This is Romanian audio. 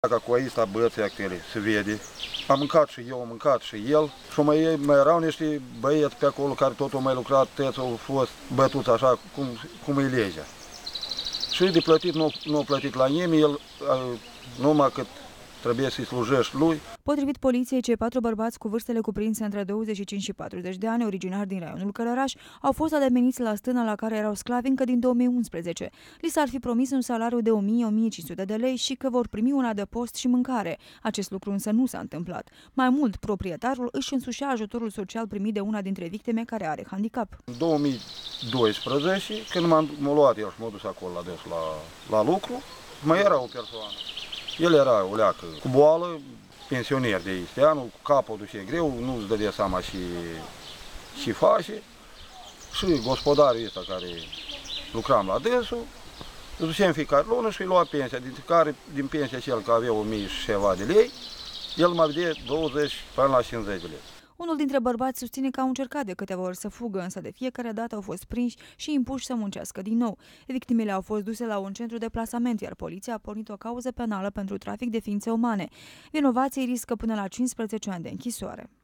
Dacă cu aici la băieții actuale se vede, am mâncat și eu, am mâncat și el și mai erau niște băieți pe acolo care tot au mai lucrat, toți au fost bătuți așa cum e legea. Și de plătit nu a plătit la nimeni, el numai cât trebuie să-i slujești lui. Potrivit poliției, cei 4 bărbați cu vârstele cuprinse între 25 și 40 de ani, originari din raionul Călăraș, au fost ademeniți la stână la care erau sclavi încă din 2011. Li s-ar fi promis un salariu de 1000-1500 de lei și că vor primi un adăpost și mâncare. Acest lucru însă nu s-a întâmplat. Mai mult, proprietarul își însușea ajutorul social primit de una dintre victime care are handicap. În 2012, când m-a luat el și m-a dus acolo la lucru, mai era o persoană. El era o leacă cu boală, pensioner de aici, anul, cu capul duce greu, nu-ți dădea seama și face. Și gospodarul ăsta care lucram la dânsul, îl duceam fiecare lună și îi lua pensia, din pensia cel că avea 1000 și ceva de lei, el mă vedea 20 până la 50 de lei. Unul dintre bărbați susține că au încercat de câteva ori să fugă, însă de fiecare dată au fost prinși și impuși să muncească din nou. Victimele au fost duse la un centru de plasament, iar poliția a pornit o cauză penală pentru trafic de ființe umane. Vinovații riscă până la 15 ani de închisoare.